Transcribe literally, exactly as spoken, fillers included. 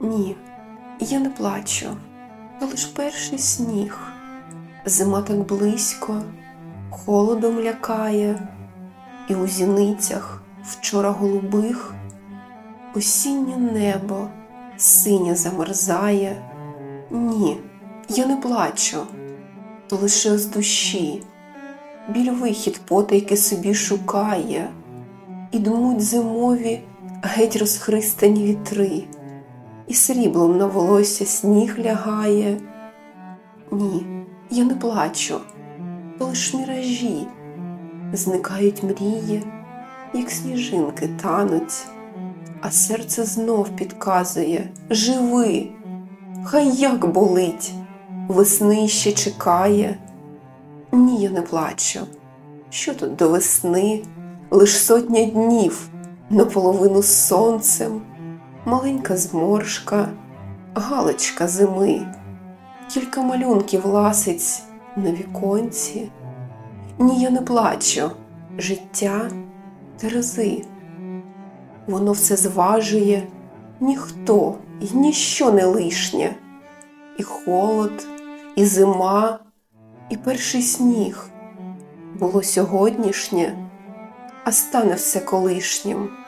Ні, я не плачу, то лиш перший сніг. Зима так близько, холодом лякає, і у зіницях вчора голубих осіннє небо синє замерзає. Ні, я не плачу, то лише з душі біль вихід потайки собі шукає, і дмуть зимові геть розхристані вітри, і сріблом на волосся сніг лягає. Ні, я не плачу, то лиш міражі, зникають мрії, як сніжинки тануть, а серце знов підказує: живи, хай як болить, весни ще чекає. Ні, я не плачу, що тут до весни, лиш сотня днів, наполовину з сонцем, маленька зморшка, галочка зими, кілька малюнків ласиць на віконці. Ні, я не плачу, життя терези, воно все зважує, ніхто і ніщо не лишнє, і холод, і зима, і перший сніг. Було сьогоднішнє, а стане все колишнім.